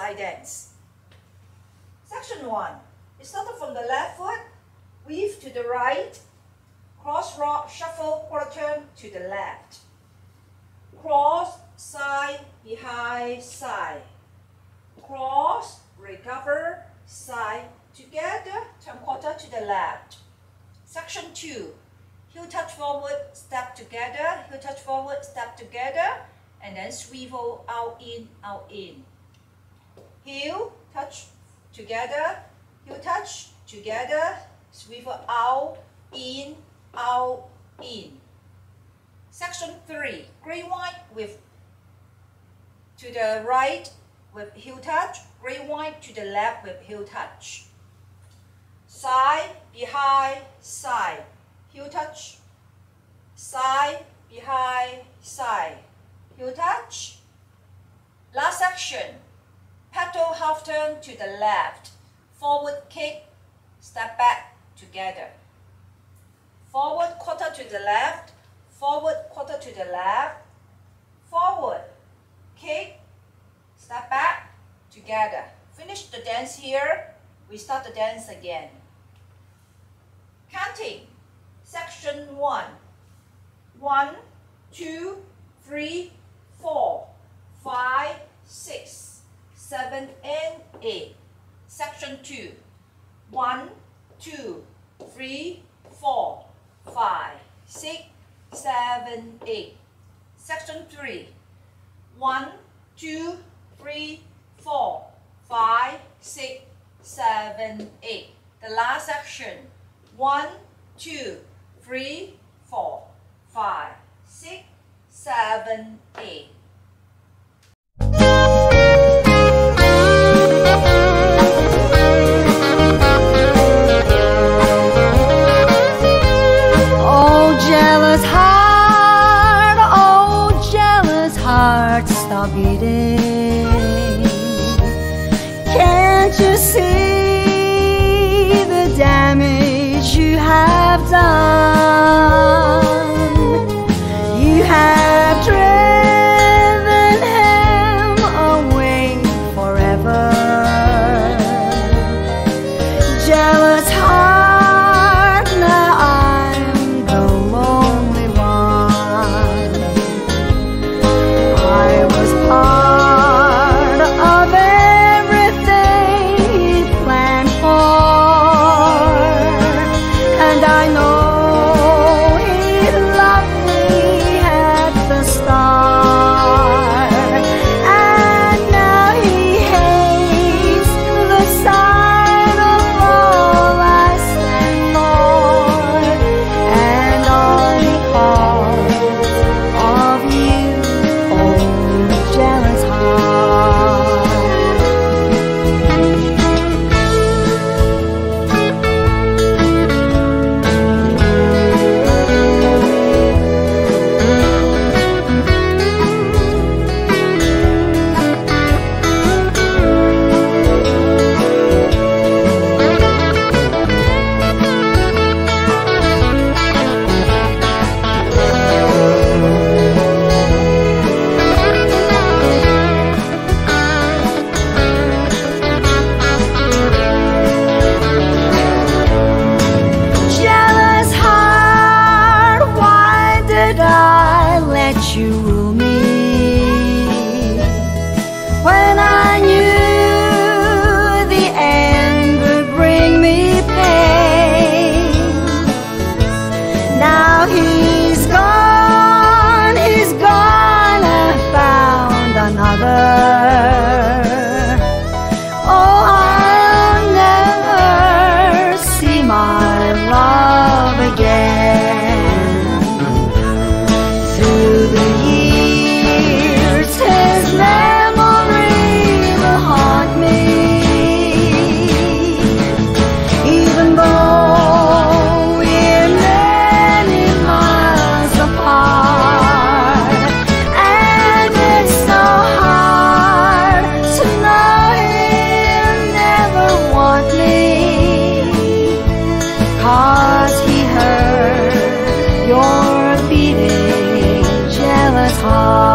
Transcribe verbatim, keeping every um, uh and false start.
side dance. Section one. You start from the left foot, weave to the right, cross rock, shuffle, quarter turn to the left. Cross, side, behind, side. Cross, recover, side, together, turn quarter to the left. Section two. Heel touch forward, step together, heel touch forward, step together, and then swivel out, in, out, in. Heel, touch together, heel touch together, swivel out, in, out, in. Section three. Grey white with to the right with heel touch, grey white to the left with heel touch. Side, behind, side. Heel touch, side, behind, side. Heel touch. Last section. Petal half turn to the left. Forward kick, step back together. Forward quarter to the left. Forward quarter to the left. Forward kick, step back together. Finish the dance here. We start the dance again. Counting. Section one. One, two, three, four, five, six, seven, and eight. Section two. One, two, three, four, five, six, seven, eight. Section three. One, two, three, four, five, six, seven, eight. The last section. One, two, three, four, five, six, seven, eight. Oh, jealous heart, oh, jealous heart, stop beating. Can't you see the damage you have done? You have driven him away forever. Jealous heart, now I'm the lonely one. I was part of everything he planned for, and I know he loved me at the start, and now he hates the sight of all I stand for, and all because of you, oh jealous heart. Jealous heart, why did I let you rule me when I knew the end would bring me pain? Now he's gone, he's gone and found another. Oh, I'll never see my love again. Through the years, his memory will haunt me, even though we're many miles apart. And it's so hard to know he'll never want me, 'cause he heard your beating jealous heart.